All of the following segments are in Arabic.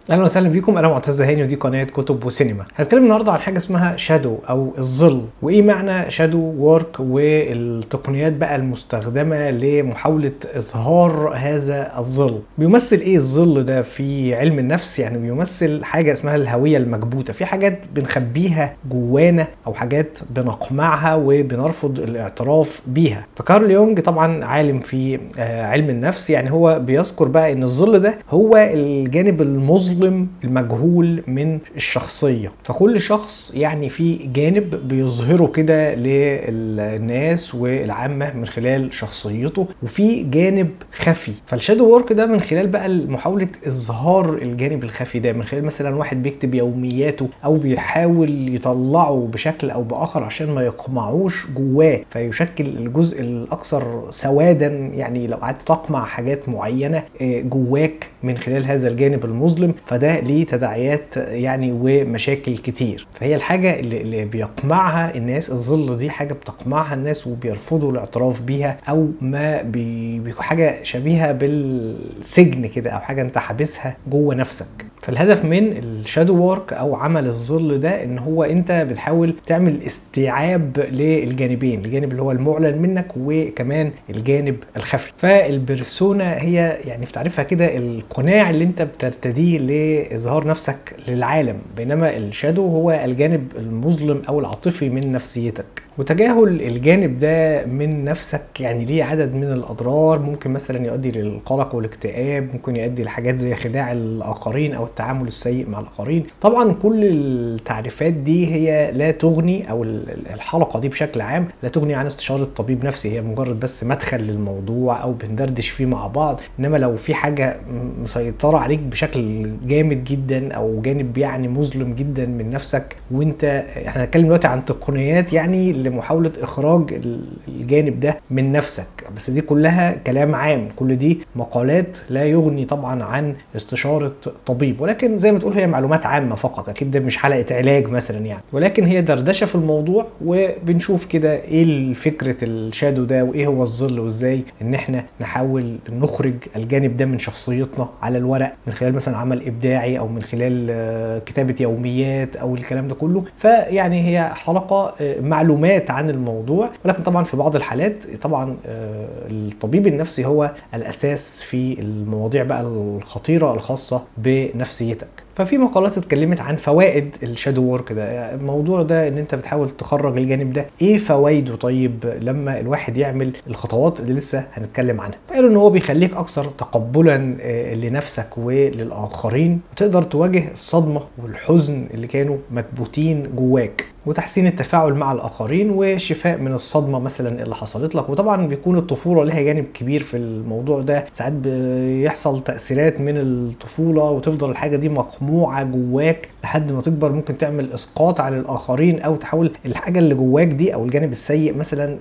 اهلا وسهلا بيكم. انا معتز هاني ودي قناه كتب وسينما. هنتكلم النهارده عن حاجه اسمها شادو او الظل، وايه معنى شادو وورك والتقنيات بقى المستخدمه لمحاوله اظهار هذا الظل. بيمثل ايه الظل ده في علم النفس؟ يعني بيمثل حاجه اسمها الهويه المكبوته، في حاجات بنخبيها جوانا او حاجات بنقمعها وبنرفض الاعتراف بيها. فكارل يونج طبعا عالم في علم النفس، يعني هو بيذكر بقى ان الظل ده هو الجانب المظلم المجهول من الشخصية. فكل شخص يعني في جانب بيظهره كده للناس والعامة من خلال شخصيته، وفي جانب خفي. فالشادو وورك ده من خلال بقى محاولة إظهار الجانب الخفي ده، من خلال مثلا واحد بيكتب يومياته أو بيحاول يطلعه بشكل أو بآخر عشان ما يقمعوش جواه، فيشكل الجزء الأكثر سوادا. يعني لو قعدت تقمع حاجات معينة جواك من خلال هذا الجانب المظلم، فده ليه تداعيات يعني ومشاكل كتير. فهي الحاجة اللي بيقمعها الناس، الظل دي حاجة بتقمعها الناس وبيرفضوا الاعتراف بيها، او ما حاجة شبيهة بالسجن كده، او حاجة انت حابسها جوه نفسك. فالهدف من الشادو وورك او عمل الظل ده ان هو انت بتحاول تعمل استيعاب للجانبين، الجانب اللي هو المعلن منك وكمان الجانب الخفي. فالبرسونا هي يعني في تعريفها كده القناع اللي انت بترتديه لإظهار نفسك للعالم، بينما الشادو هو الجانب المظلم او العاطفي من نفسيتك. وتجاهل الجانب ده من نفسك يعني ليه عدد من الأضرار، ممكن مثلا يؤدي للقلق والاكتئاب، ممكن يؤدي لحاجات زي خداع الآخرين أو التعامل السيء مع الآخرين. طبعا كل التعريفات دي هي لا تغني، أو الحلقة دي بشكل عام لا تغني عن استشارة طبيب نفسي، هي مجرد بس مدخل للموضوع أو بندردش فيه مع بعض. إنما لو في حاجة مسيطرة عليك بشكل جامد جدا أو جانب يعني مظلم جدا من نفسك، وانت احنا هنتكلم دلوقتي عن تقنيات يعني لمحاولة إخراج الجانب ده من نفسك، بس دي كلها كلام عام، كل دي مقالات لا يغني طبعا عن استشارة طبيب، ولكن زي ما تقول هي معلومات عامة فقط. أكيد ده مش حلقة علاج مثلا يعني، ولكن هي دردشة في الموضوع، وبنشوف كده إيه فكرة الشادو ده وإيه هو الظل، وإزاي إن إحنا نحاول نخرج الجانب ده من شخصيتنا على الورق من خلال مثلا عمل إبداعي أو من خلال كتابة يوميات أو الكلام ده كله. فيعني هي حلقة معلومات عن الموضوع، ولكن طبعا في بعض الحالات طبعا الطبيب النفسي هو الأساس في المواضيع بقى الخطيرة الخاصة بنفسيتك. ففي مقالات اتكلمت عن فوائد الشادو وورك ده، الموضوع ده ان انت بتحاول تخرج الجانب ده، ايه فوائده طيب لما الواحد يعمل الخطوات اللي لسه هنتكلم عنها. فقالوا ان هو بيخليك اكثر تقبلا لنفسك وللاخرين، وتقدر تواجه الصدمة والحزن اللي كانوا مكبوتين جواك، وتحسين التفاعل مع الآخرين، وشفاء من الصدمة مثلا اللي حصلت لك. وطبعا بيكون الطفولة لها جانب كبير في الموضوع ده، ساعات بيحصل تأثيرات من الطفولة وتفضل الحاجة دي مقموعة جواك لحد ما تكبر، ممكن تعمل إسقاط على الآخرين، أو تحاول الحاجة اللي جواك دي أو الجانب السيء مثلا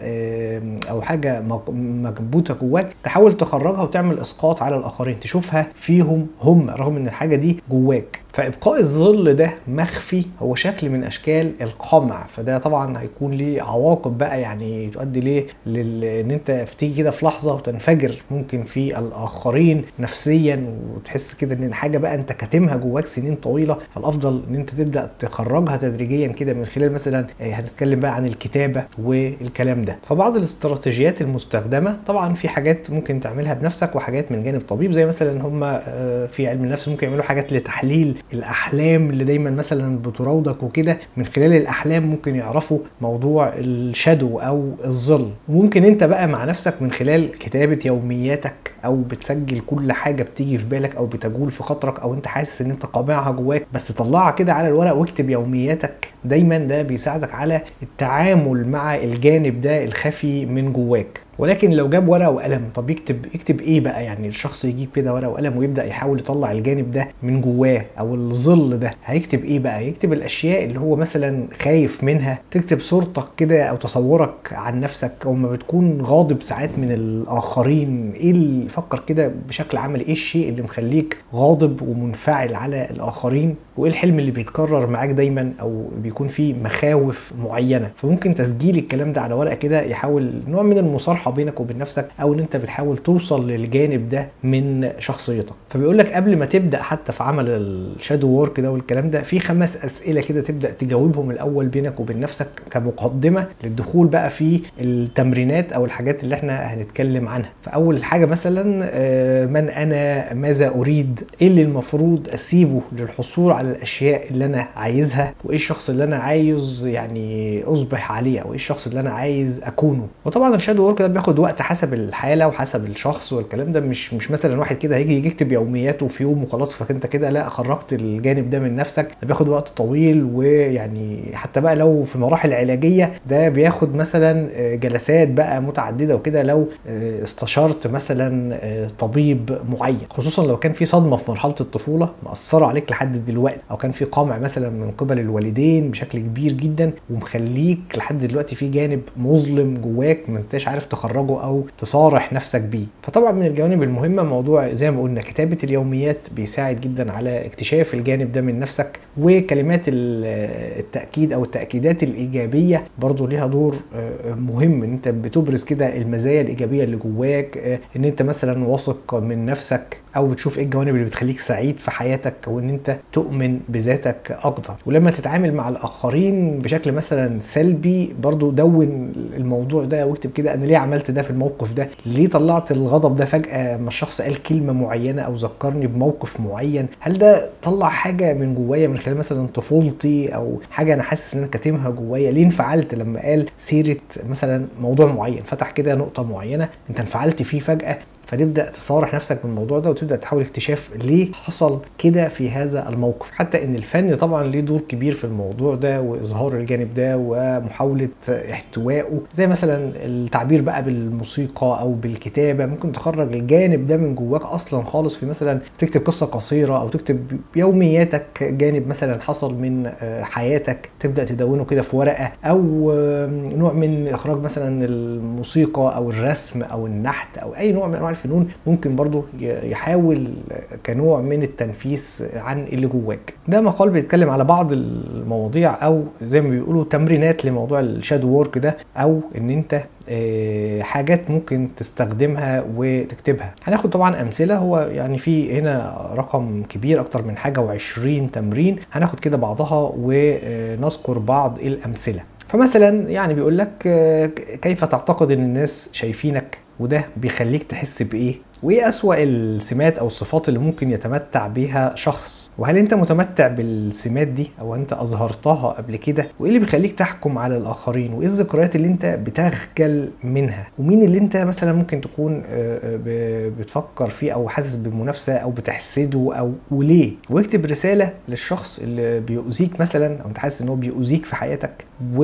أو حاجة مكبوتة جواك تحاول تخرجها وتعمل إسقاط على الآخرين، تشوفها فيهم هم رغم إن الحاجة دي جواك. فإبقاء الظل ده مخفي هو شكل من أشكال القمع، فده طبعا هيكون ليه عواقب بقى، يعني تؤدي ليه ان انت تيجي كده في لحظة وتنفجر ممكن في الآخرين نفسيا، وتحس كده ان الحاجة بقى انت كاتمها جواك سنين طويلة. فالأفضل ان انت تبدأ تخرجها تدريجيا كده من خلال مثلا هنتكلم بقى عن الكتابة والكلام ده. فبعض الاستراتيجيات المستخدمة طبعا في حاجات ممكن تعملها بنفسك وحاجات من جانب طبيب، زي مثلا هم في علم النفس ممكن يعملوا حاجات لتحليل الأحلام اللي دايما مثلا بتراودك وكده، من خلال الأحلام ممكن يعرفوا موضوع الشادو أو الظل. وممكن انت بقى مع نفسك من خلال كتابة يومياتك، أو بتسجل كل حاجة بتيجي في بالك أو بتجول في خاطرك أو انت حاسس ان انت قامعها جواك، بس طلعها كده على الورق واكتب يومياتك دايما. ده بيساعدك على التعامل مع الجانب ده الخفي من جواك. ولكن لو جاب ورقه وقلم، طب يكتب ايه بقى؟ يعني الشخص يجيب كده ورقه وقلم ويبدا يحاول يطلع الجانب ده من جواه او الظل ده، هيكتب ايه بقى؟ يكتب الاشياء اللي هو مثلا خايف منها، تكتب صورتك كده او تصورك عن نفسك، او ما بتكون غاضب ساعات من الاخرين، ايه اللي فكر كده بشكل عملي، ايه الشيء اللي مخليك غاضب ومنفعل على الاخرين، وايه الحلم اللي بيتكرر معاك دايما او بيكون فيه مخاوف معينه. فممكن تسجيل الكلام ده على ورقه كده يحاول نوع من المصارحه مفتوحه بينك وبين نفسك، او ان انت بتحاول توصل للجانب ده من شخصيتك. فبيقول لك قبل ما تبدا حتى في عمل الشادو وورك ده والكلام ده، في 5 اسئله كده تبدا تجاوبهم الاول بينك وبين نفسك كمقدمه للدخول بقى في التمرينات او الحاجات اللي احنا هنتكلم عنها. فاول حاجه مثلا من انا، ماذا اريد، ايه اللي المفروض اسيبه للحصول على الاشياء اللي انا عايزها، وايه الشخص اللي انا عايز يعني اصبح عليه، او ايه الشخص اللي انا عايز اكونه. وطبعا الشادو وورك ده بياخد وقت حسب الحاله وحسب الشخص والكلام ده. مش مثلا واحد كده هيجي يكتب يومياته في يوم وخلاص فانت كده لا خرجت الجانب ده من نفسك. ده بياخد وقت طويل، ويعني حتى بقى لو في مراحل علاجيه ده بياخد مثلا جلسات بقى متعدده وكده، لو استشرت مثلا طبيب معين، خصوصا لو كان في صدمه في مرحله الطفوله مأثره عليك لحد دلوقتي، او كان في قمع مثلا من قبل الوالدين بشكل كبير جدا ومخليك لحد دلوقتي في جانب مظلم جواك ما انتش عارف تخرجه او تصارح نفسك بيه. فطبعا من الجوانب المهمه موضوع زي ما قلنا كتابه اليوميات بيساعد جدا على اكتشاف الجانب ده من نفسك، وكلمات التاكيد او التاكيدات الايجابيه برضو ليها دور مهم، ان انت بتبرز كده المزايا الايجابيه اللي جواك، ان انت مثلا واثق من نفسك، او بتشوف ايه الجوانب اللي بتخليك سعيد في حياتك، وان انت تؤمن بذاتك اكتر. ولما تتعامل مع الاخرين بشكل مثلا سلبي برضو دون الموضوع ده واكتب كده انا ليه عملت ده في الموقف ده، ليه طلعت الغضب ده فجأة ما الشخص قال كلمة معينة او ذكرني بموقف معين، هل ده طلع حاجة من جوايا من خلال مثلا طفولتي او حاجة انا حاسس ان انا كاتمها جوايا، ليه انفعلت لما قال سيرة مثلا موضوع معين، فتح كده نقطة معينة انت انفعلت فيه فجأة، فتبدا تصارح نفسك بالموضوع ده وتبدا تحاول اكتشاف ليه حصل كده في هذا الموقف. حتى ان الفن طبعا ليه دور كبير في الموضوع ده واظهار الجانب ده ومحاوله احتوائه، زي مثلا التعبير بقى بالموسيقى او بالكتابه، ممكن تخرج الجانب ده من جواك اصلا خالص، في مثلا تكتب قصه قصيره او تكتب يومياتك جانب مثلا حصل من حياتك تبدا تدونه كده في ورقه، او نوع من اخراج مثلا الموسيقى او الرسم او النحت او اي نوع من انواع الفنون ممكن برضو يحاول كنوع من التنفيس عن اللي جواك. ده مقال بيتكلم على بعض المواضيع او زي ما بيقولوا تمرينات لموضوع الشادو وورك ده، او ان انت حاجات ممكن تستخدمها وتكتبها. هناخد طبعا امثله، هو يعني في هنا رقم كبير اكتر من حاجه و20 تمرين، هناخد كده بعضها ونذكر بعض الامثله. فمثلا يعني بيقول لك كيف تعتقد ان الناس شايفينك، وده بيخليك تحس بايه، وايه اسوأ السمات او الصفات اللي ممكن يتمتع بيها شخص، وهل انت متمتع بالسمات دي او انت اظهرتها قبل كده، وايه اللي بيخليك تحكم على الاخرين، وايه الذكريات اللي انت بتخجل منها، ومين اللي انت مثلا ممكن تكون بتفكر فيه او حاسس بالمنافسه او بتحسده او وليه. واكتب رساله للشخص اللي بيؤذيك مثلا او انت حاسس ان هو بيؤذيك في حياتك،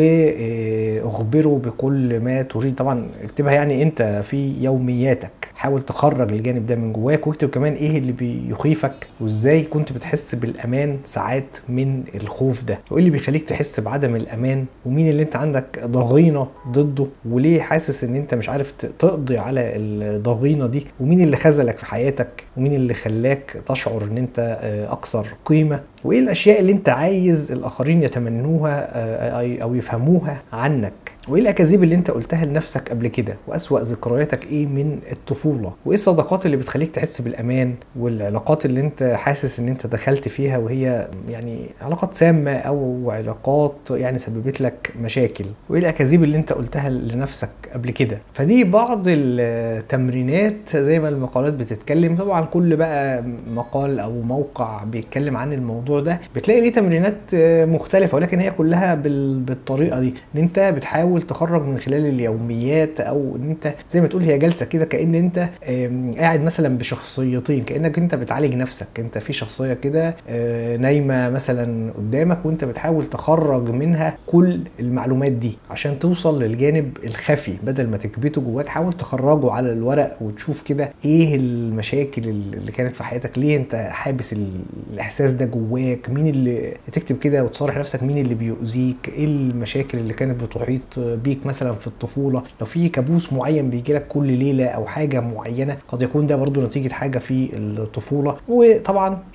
واخبره بكل ما تريد. طبعا اكتبها يعني انت في يومياتك، حاول تخرج الجانب ده من جواك، واكتب كمان ايه اللي بيخيفك وازاي كنت بتحس بالامان ساعات من الخوف ده، وايه اللي بيخليك تحس بعدم الامان، ومين اللي انت عندك ضغينه ضده وليه حاسس ان انت مش عارف تقضي على الضغينه دي، ومين اللي خذلك في حياتك، ومين اللي خلاك تشعر ان انت اكثر قيمه، وايه الاشياء اللي انت عايز الاخرين يتمنوها او يفهموها عنك، وايه الاكاذيب اللي انت قلتها لنفسك قبل كده، واسوأ ذكرياتك ايه من الطفوله، وايه الصداقات اللي بتخليك تحس بالامان، والعلاقات اللي انت حاسس ان انت دخلت فيها وهي يعني علاقات سامه او علاقات يعني سببت لك مشاكل، وايه الاكاذيب اللي انت قلتها لنفسك قبل كده. فدي بعض التمرينات زي ما المقالات بتتكلم. طبعا كل بقى مقال او موقع بيتكلم عن الموضوع ده بتلاقي ليه تمرينات مختلفه، ولكن هي كلها بالطريقه دي، ان انت بتحاول تخرج من خلال اليوميات، او ان انت زي ما تقول هي جلسه كده كأن انت قاعد مثلا بشخصيتين، كأنك انت بتعالج نفسك، انت في شخصيه كده نايمه مثلا قدامك وانت بتحاول تخرج منها كل المعلومات دي عشان توصل للجانب الخفي، بدل ما تكبته جواك حاول تخرجه على الورق وتشوف كده ايه المشاكل اللي كانت في حياتك، ليه انت حابس الاحساس ده جواك، مين اللي تكتب كده وتصارح نفسك مين اللي بيؤذيك، ايه المشاكل اللي كانت بتحيط بيك مثلا في الطفوله، لو في كابوس معين بيجي لك كل ليله او حاجه معينه قد يكون ده برضو نتيجه حاجه في الطفوله. وطبعا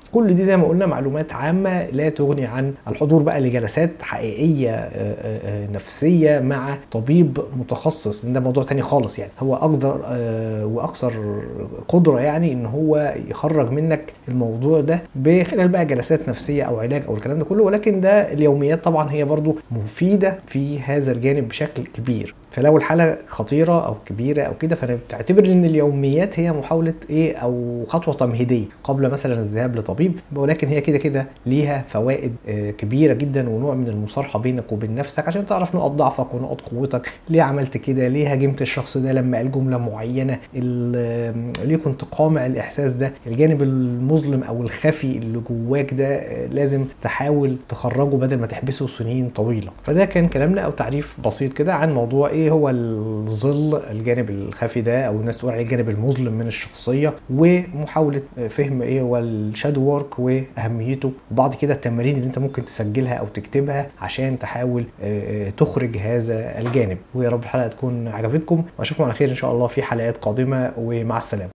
كل دي زي ما قلنا معلومات عامه لا تغني عن الحضور بقى لجلسات حقيقيه نفسيه مع طبيب متخصص. ده موضوع تاني خالص، يعني هو اقدر واكثر قدره يعني ان هو يخرج منك الموضوع ده بخلال بقى جلسات نفسيه او علاج او الكلام ده كله. ولكن ده اليوميات طبعا هي برضو مفيده في هذا الجانب بشكل كبير. فلو الحاله خطيره او كبيره او كده، فانا بتعتبر ان اليوميات هي محاوله او خطوه تمهيديه قبل مثلا الذهاب لطبيب. ولكن هي كده كده ليها فوائد كبيره جدا، ونوع من المصارحه بينك وبين نفسك عشان تعرف نقط ضعفك ونقط قوتك. ليه عملت كده؟ ليه هاجمت الشخص ده لما قال جمله معينه؟ ليه كنت قامع الاحساس ده؟ الجانب المظلم او الخفي اللي جواك ده لازم تحاول تخرجه بدل ما تحبسه سنين طويله. فده كان كلامنا او تعريف بسيط كده عن موضوع ايه هو الظل، الجانب الخفي ده، او الناس تقول عليه الجانب المظلم من الشخصيه، ومحاوله فهم ايه هو الشادو وورك واهميته، وبعض كده التمارين اللي انت ممكن تسجلها او تكتبها عشان تحاول تخرج هذا الجانب. ويا رب الحلقه تكون عجبتكم، واشوفكم على خير ان شاء الله في حلقات قادمه، ومع السلامه.